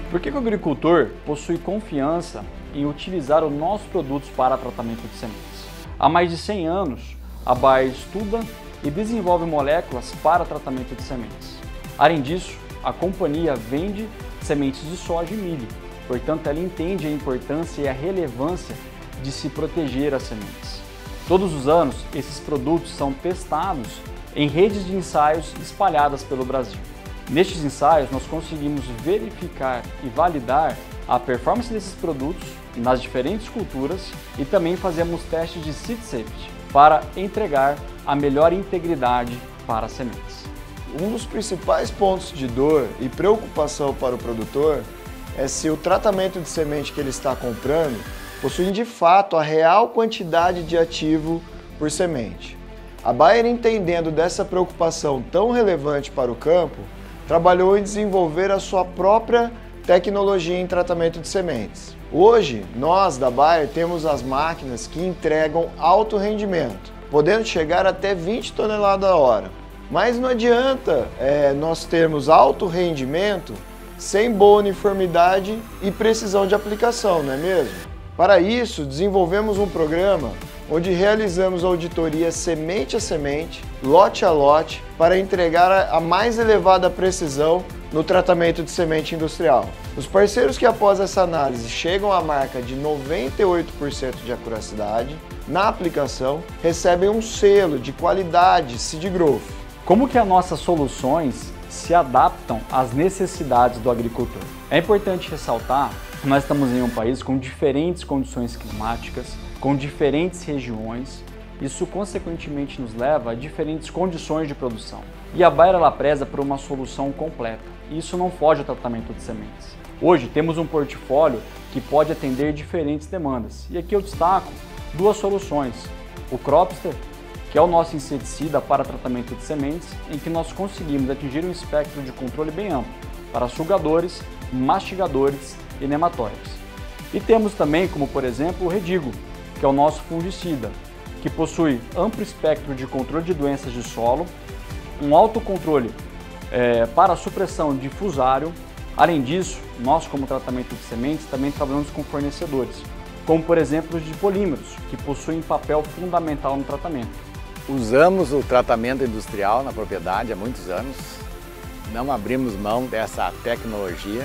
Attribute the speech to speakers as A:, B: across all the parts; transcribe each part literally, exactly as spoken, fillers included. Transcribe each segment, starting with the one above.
A: Por que que o agricultor possui confiança em utilizar os nossos produtos para tratamento de sementes? Há mais de cem anos, a Bayer estuda e desenvolve moléculas para tratamento de sementes. Além disso, a companhia vende sementes de soja e milho, portanto ela entende a importância e a relevância de se proteger as sementes. Todos os anos, esses produtos são testados em redes de ensaios espalhadas pelo Brasil. Nestes ensaios, nós conseguimos verificar e validar a performance desses produtos nas diferentes culturas e também fazemos testes de seed safety para entregar a melhor integridade para as sementes.
B: Um dos principais pontos de dor e preocupação para o produtor é se o tratamento de semente que ele está comprando possui de fato a real quantidade de ativo por semente. A Bayer, entendendo dessa preocupação tão relevante para o campo, trabalhou em desenvolver a sua própria tecnologia em tratamento de sementes. Hoje, nós da Bayer temos as máquinas que entregam alto rendimento, podendo chegar até vinte toneladas a hora. Mas não adianta é, nós termos alto rendimento sem boa uniformidade e precisão de aplicação, não é mesmo? Para isso, desenvolvemos um programa onde realizamos auditoria semente a semente, lote a lote, para entregar a mais elevada precisão no tratamento de semente industrial. Os parceiros que após essa análise chegam à marca de noventa e oito por cento de acuracidade na aplicação, recebem um selo de qualidade Seed Growth.
A: Como que as nossas soluções se adaptam às necessidades do agricultor? É importante ressaltar que nós estamos em um país com diferentes condições climáticas, com diferentes regiões. Isso consequentemente nos leva a diferentes condições de produção. E a Bayer ela preza por uma solução completa. E isso não foge ao tratamento de sementes. Hoje temos um portfólio que pode atender diferentes demandas. E aqui eu destaco duas soluções. O Cropster, que é o nosso inseticida para tratamento de sementes, em que nós conseguimos atingir um espectro de controle bem amplo para sugadores, mastigadores e nematóides. E temos também, como por exemplo, o Redigo, que é o nosso fungicida, que possui amplo espectro de controle de doenças de solo, um alto controle é, para a supressão de fusário. Além disso, nós como tratamento de sementes também trabalhamos com fornecedores, como por exemplo os de polímeros, que possuem papel fundamental no tratamento.
C: Usamos o tratamento industrial na propriedade há muitos anos, não abrimos mão dessa tecnologia,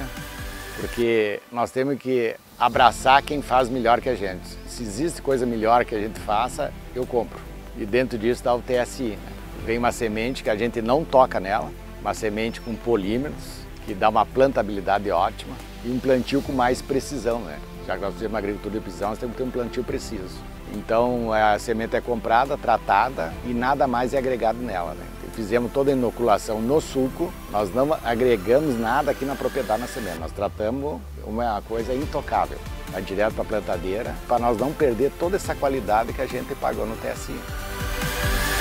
C: porque nós temos que abraçar quem faz melhor que a gente. Se existe coisa melhor que a gente faça, eu compro. E dentro disso está o T S I. Né? Vem uma semente que a gente não toca nela, uma semente com polímeros, que dá uma plantabilidade ótima e um plantio com mais precisão. Né? Já que nós temos uma agricultura de precisão, nós temos que ter um plantio preciso. Então a semente é comprada, tratada e nada mais é agregado nela. Né? Fizemos toda a inoculação no suco, nós não agregamos nada aqui na propriedade na semente, nós tratamos uma coisa intocável, vai direto para a plantadeira, para nós não perder toda essa qualidade que a gente pagou no T S I.